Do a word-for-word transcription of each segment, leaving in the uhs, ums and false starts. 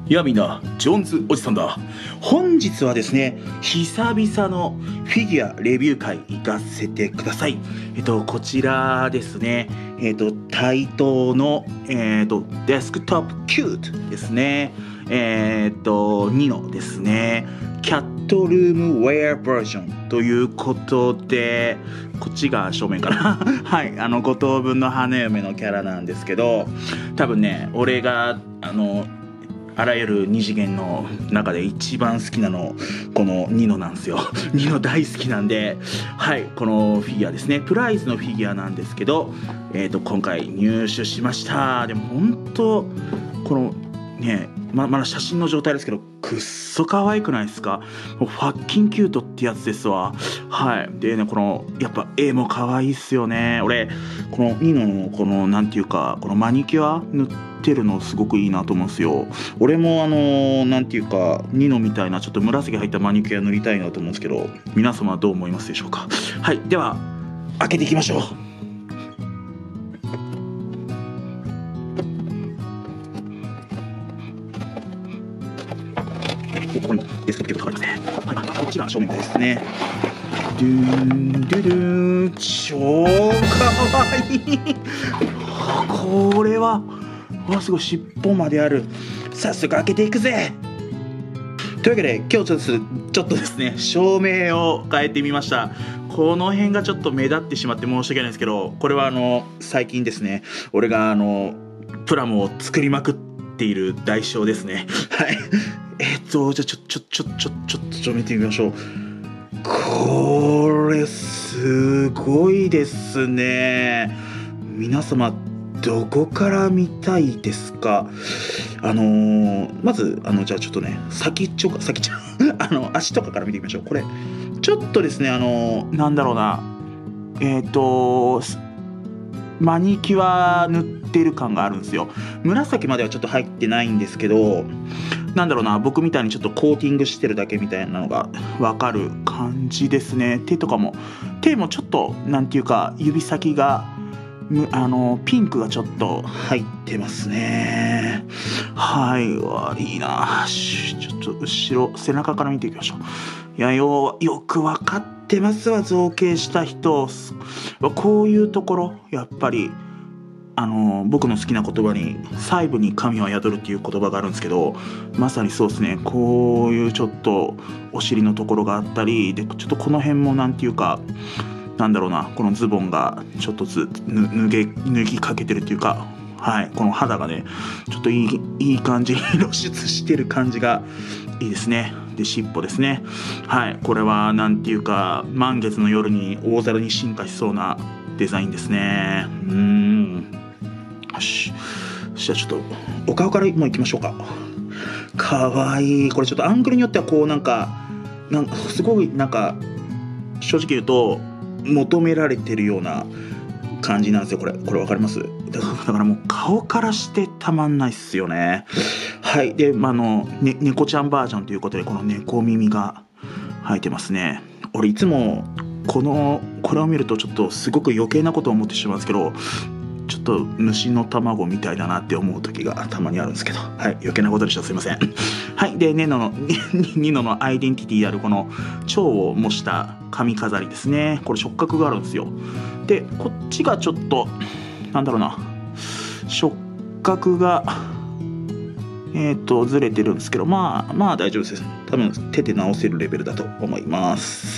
いやみんな、ジョーンズおじさんだ。本日はですね、久々のフィギュアレビュー会行かせてください。えっと、こちらですね、えっと、対等の、えっと、デスクトップキュートですね。えっと、ニノですね。キャットルームウェアバージョンということで、こっちが正面かなはい、あの、ご等分の花嫁のキャラなんですけど、多分ね、俺が、あの、あらゆる二次元の中で一番好きなのこのニノなんですよ。ニノ大好きなんで、はい、このフィギュアですね、プライズのフィギュアなんですけど、えーと今回入手しました。でも本当このね、ままだ写真の状態ですけど、くっそ可愛くないですか？もうファッキンキュートってやつですわ。はい。でね、このやっぱ絵も可愛いっすよね。俺このニノのこのなんていうか、このマニキュア塗ってるのすごくいいなと思うんですよ。俺もあのー、なんていうかニノみたいなちょっと紫入ったマニキュア塗りたいなと思うんですけど、皆様はどう思いますでしょうか？はい。では開けていきましょう。ここにデスクトップケーブルがありますね。はい、こっちが正面ですね。ドゥーンドゥドゥーン、超かわいいこれはわすごい、尻尾まである。早速開けていくぜ。というわけで今日ちょっとちょっとですね、照明を変えてみました。この辺がちょっと目立ってしまって申し訳ないんですけど、これはあの最近ですね、俺があのプラモを作りまくっている代償ですね。はいえっとじゃあちょちょちょちょちょっとちょ見てみましょう。これすごいですね。皆様どこから見たいですか？あのー、まずあのじゃあちょっとね、先っちょか先っちょあの足とかから見てみましょう。これちょっとですね、あのー、なんだろうな、えっ、ー、とマニキュア塗ってる感があるんですよ。紫まではちょっと入ってないんですけど、なんだろうな、僕みたいにちょっとコーティングしてるだけみたいなのがわかる感じですね。手とかも手もちょっとなんていうか、指先があのピンクがちょっと入ってますね。はい、悪いな。ちょっと後ろ背中から見ていきましょう。いや、よよく分かってますわ、造形した人。こういうところやっぱりあの僕の好きな言葉に細部に神は宿るっていう言葉があるんですけど、まさにそうですね。こういうちょっとお尻のところがあったりで、ちょっとこの辺もなんていうか、なんだろうな、このズボンがちょっとずつ脱げ脱ぎかけてるっていうか、はい、この肌がねちょっといいいい感じに露出してる感じがいいですね。で尻尾ですね。はい、これはなんていうか、満月の夜に大皿に進化しそうなデザインですね。うーん、よし、じゃあちょっとお顔からもういきましょうか。かわいい。これちょっとアングルによってはこうなんかなんかすごいなんか正直言うと求められてるような感じなんですよ。これこれ分かります？だから、だからもう顔からしてたまんないっすよね。はい。で、まあ、あの、ね、猫ちゃんバージョンということで、この猫耳が生えてますね。俺いつもこのこれを見るとちょっとすごく余計なことを思ってしまうんですけど、ちょっと虫の卵みたいだなって思う時がたまにあるんですけど、はい、余計なことでした。すいません。はい。で、ニノのニノのアイデンティティであるこの蝶を模した髪飾りですね。これ触覚があるんですよ。で、こっちがちょっとなんだろうな、触覚がえっとずれてるんですけど、まあまあ大丈夫です。多分手で直せるレベルだと思います。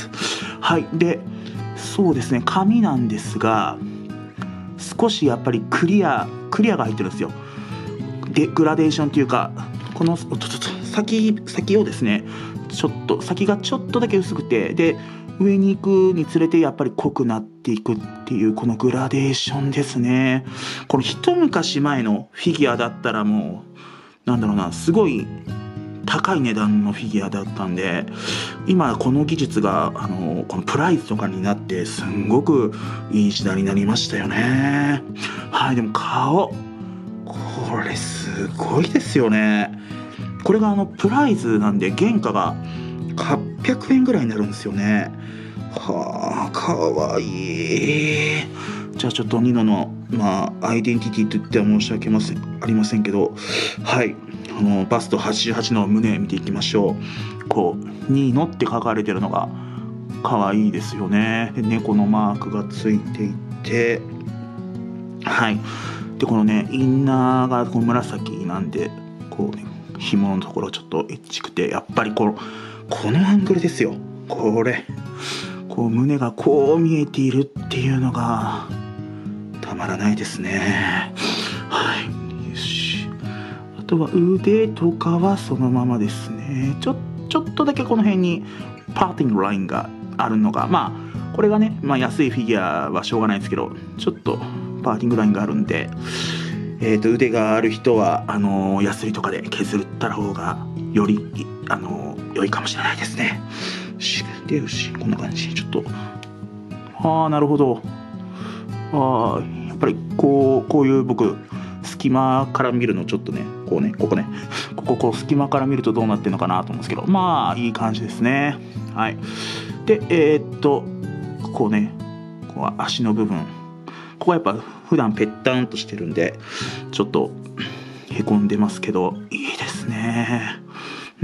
はい。で、そうですね、髪なんですが、少しやっぱりクリアクリアが入ってるんですよ。でグラデーションというか、この先先をですね、ちょっと先がちょっとだけ薄くて、で上に行くにつれてやっぱり濃くなっていくっていう、このグラデーションですね。この一昔前のフィギュアだったらもうなんだろうな、すごい高い値段のフィギュアだったんで、今この技術があのこのプライズとかになってすんごくいい時代になりましたよね。はい。でも顔これすごいですよね。これがあのプライズなんで原価がはっぴゃくえんぐらいになるんですよね。はあ、かわいい。 じゃあちょっとニノの、まあ、アイデンティティといっては申し訳ませんありませんけど、はい、あのバストはちじゅうはちの胸見ていきましょう。こうニノって書かれてるのが可愛いですよね。で猫のマークがついていて、はい、でこのねインナーがこう紫なんで、こうね紐のところちょっとエッチくて、やっぱりこのこのアングルですよ。これこう胸がこう見えているっていうのがたまらないですね。はい、よし。あとは腕とかはそのままですね。ちょちょっとだけこの辺にパーティングラインがあるのが、まあこれがね、まあ、安いフィギュアはしょうがないですけど、ちょっとパーティングラインがあるんで、えー、と腕がある人はあのー、ヤスリとかで削った方がより、あのー、良いかもしれないですね。でよし、こんな感じ。ちょっとああなるほど。ああやっぱりこうこういう僕隙間から見るのちょっとね、こうねここねこここう隙間から見るとどうなってるのかなと思うんですけど、まあいい感じですね。はい。でえー、っとこうねこう足の部分、ここはやっぱ普段ペッタンとしてるんでちょっとへこんでますけど、いいですね。うん。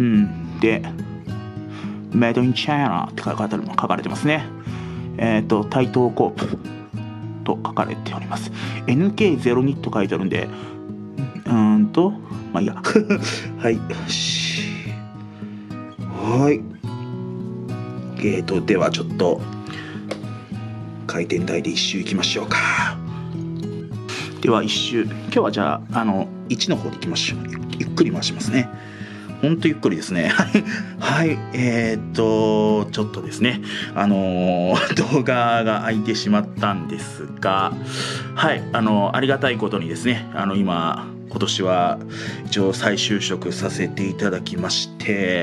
でメイドインチャイナって書かれてるの書かれてますね。えっと台東コープと書かれております。 エヌケーゼロに と書いてあるんで、うーんとまあいいやはい、よし、はい。えーとではちょっと回転台で一周いきましょうか。では一周、今日はじゃああのいちの方でいきましょう。ゆ, ゆっくり回しますね。ほんとゆっくりですね。はい、えー、っとちょっとですね、あのー、動画が空いてしまったんですが、はい、あのー、ありがたいことにですね、あの今今年は一応再就職させていただきまして、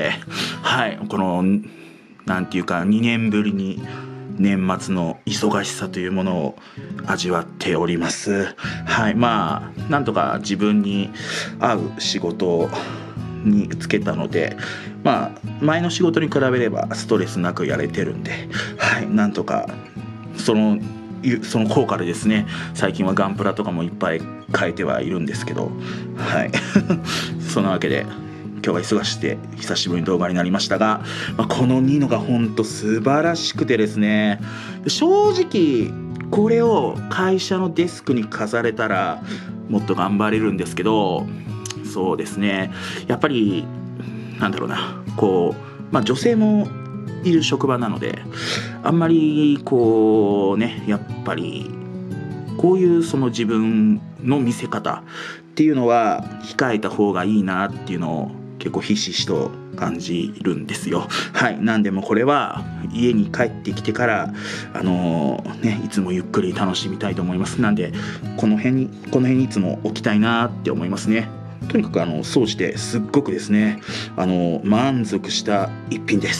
はい、このなんていうかにねんぶりに年末の忙しさというものを味わっております。はい、まあなんとか自分に合う仕事をにつけたので、まあ前の仕事に比べればストレスなくやれてるんで、はい、なんとかそのその効果でですね、最近はガンプラとかもいっぱい変えてはいるんですけど、はいそのわけで今日は忙しくて久しぶりに動画になりましたが、まあ、このニノがほんと素晴らしくてですね、正直これを会社のデスクに飾れたらもっと頑張れるんですけど、そうですね、やっぱりなんだろうな、こう、まあ、女性もいる職場なので、あんまりこうね、やっぱりこういうその自分の見せ方っていうのは控えた方がいいなっていうのを結構ひしひしと感じるんですよ。はい、なんでもこれは家に帰ってきてからあのー、ねいつもゆっくり楽しみたいと思います。なんでこの辺にこの辺にいつも置きたいなって思いますね。とにかくあの掃除ですっごくですね、あの満足した一品です。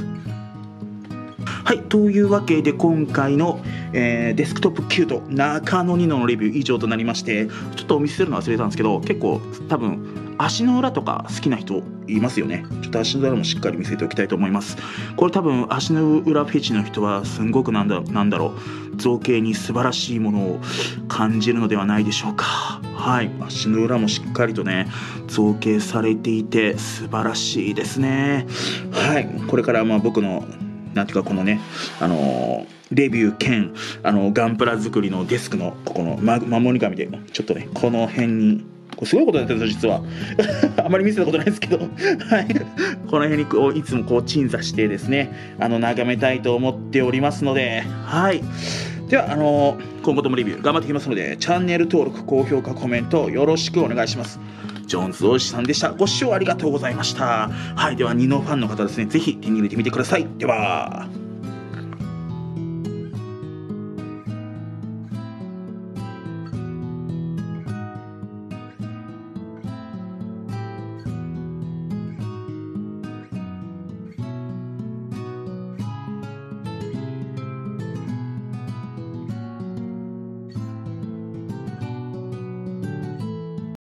はい、というわけで今回の、えー、デスクトップキュート中野ニノのレビュー以上となりまして、ちょっとお見せするの忘れたんですけど、結構多分足の裏とか好きな人いますよね。ちょっと足の裏もしっかり見せておきたいと思います。これ多分足の裏フェチの人はすんごくなんだ、なんだろう造形に素晴らしいものを感じるのではないでしょうか。はい、足の裏もしっかりとね造形されていて素晴らしいですね。はい、これからまあ僕のなんていうかこのね、あのー、レビュー兼あのガンプラ作りのデスクのここの、ま、守り紙でちょっとねこの辺にこれすごいことやってるんですよ実はあまり見せたことないですけどはいこの辺にこういつもこう鎮座してですね、あの眺めたいと思っておりますので、はいではあのー、今後ともレビュー頑張っていきますので、チャンネル登録高評価コメントよろしくお願いします。ジョーンズおじさんでした。ご視聴ありがとうございました。はい、ではニノファンの方ですね、ぜひ手に入れてみてください。では。